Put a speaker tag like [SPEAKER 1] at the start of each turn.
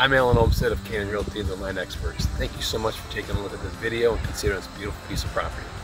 [SPEAKER 1] I'm Alan Olmstead of Canaan Realty, the land experts. Thank you so much for taking a look at this video and considering this beautiful piece of property.